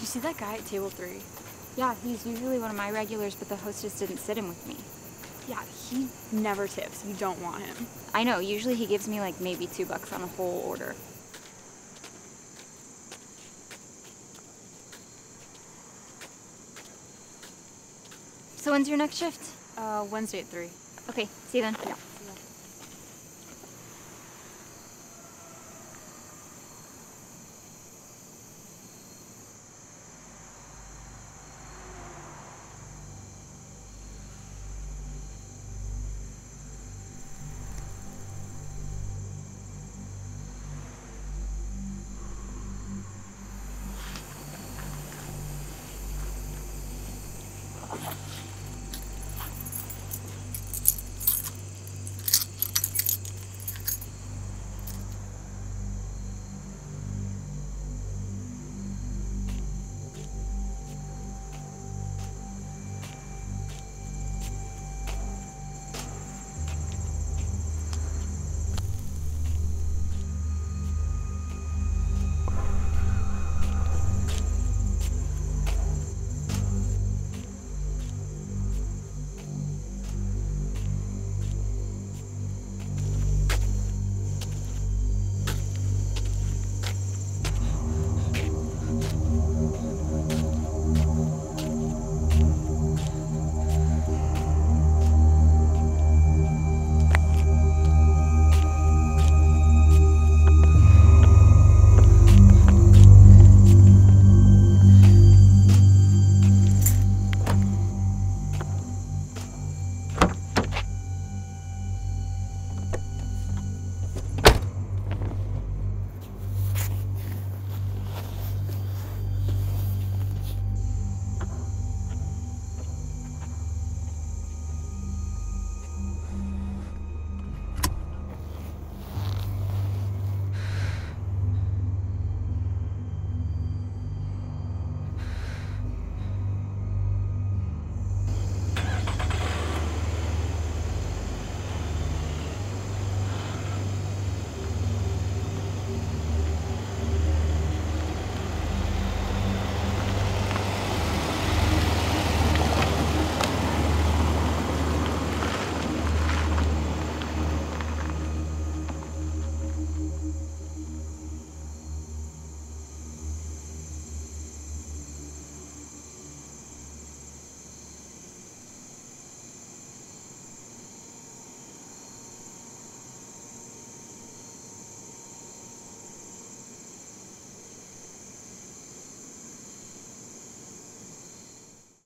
you see that guy at table 3? Yeah, he's usually one of my regulars, but the hostess didn't sit him with me. Yeah, he never tips. You don't want him. I know, usually he gives me like maybe $2 on a whole order. So when's your next shift? Wednesday at 3. Okay, see you then. Yeah.